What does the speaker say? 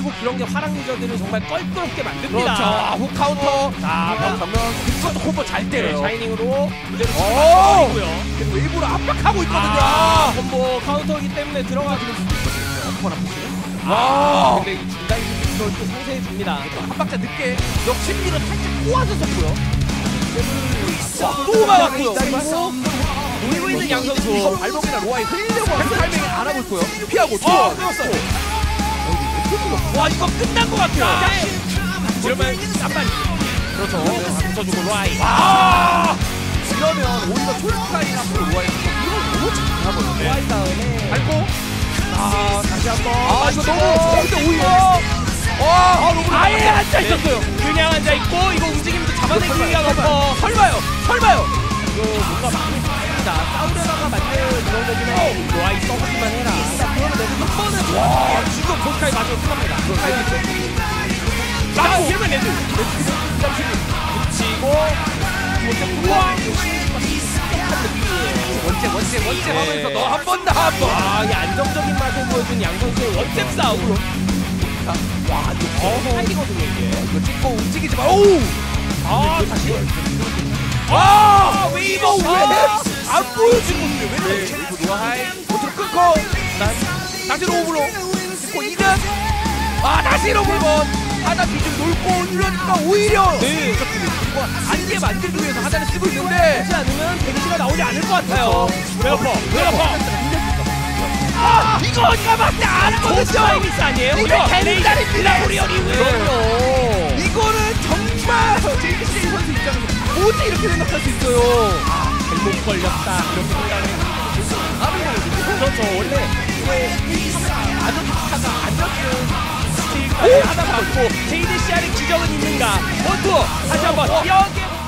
결국 그런 게 화랑 유저들을 정말 껄끄럽게 만듭니다. 그렇죠. 훅 카운터. 자, 정면 빅서도 콤보 잘 때려요. 샤이닝으로 무대를 오! 치고요. 그리고 일부러 압박하고 있거든요. 콤보 카운터이기 때문에 들어가지고 어퍼나 푸시는? 근데 이 중간에 이걸 또 상쇄해 줍니다. 한 박자 늦게 역심리를 살짝 꼬아서 썼고요. 또 막았고요. 노리고 있는 양 선수. 이거 발목이나 로아에 흘리려고 하는 타이밍을 알아볼 있고요. 피하고 끊었어요. 와, 이거 끝난 것 같아요. 이러면 쌈발. 그렇죠. 붙여주고 로아이. 이러면 오히려 초록타인 앞으로 로아에 이걸 너무 잘하거든요. 로아이 다음에 밟고 다시 한번. 이거 너무 근데 오히려 아예 앉아 있었어요. 그냥 앉아 있고 이거 움직임도 잡아내기 위한 어퍼. 설마요. 이거 뭔가 많이 있습니다. 싸우려다가 맞는 이런 거지만 로아이 써보기만 해라. 그러면 내가 한 번은 와 지금 보스카이 맞으면 끝납니다. 막고 이러면 레드. 붙이고 우와 원째 하면서 너 한 번 더 한 번. 이 안정적인 맛을 보여준 양 선수의 원잽 싸움. 와 이거 한기거든요 이게. 이거 찍고 움직이지 마. 다시. 웨이버 왜안 보여주는데 왜 이렇게 노아하이 모트로 끊고 다시 로브로 찍고 이는 다시 로브로 하나 뒤좀 놀고 이러니까 오히려 그리고 안개 만들기 위해서 하나를 쓰고 있는데 하지 않으면 데미지가 나오지 않을 것 같아요. 웨어퍼. 이거 어디가 맞지 않거든요. 타이미스 아니에요? 이거 겐달입니다 우리 어리고요. 이거는 정말 JKC 선수 입장에서 어떻게 이렇게 생각할 수 있어요. 잘못 걸렸다 이렇게 생각을 했거든요. 그렇죠. 원래 이게 아저씨가 앉았는 스틸까지 하다 받고 JDCR의 기적은 있는가? 원투 다시 한번 여기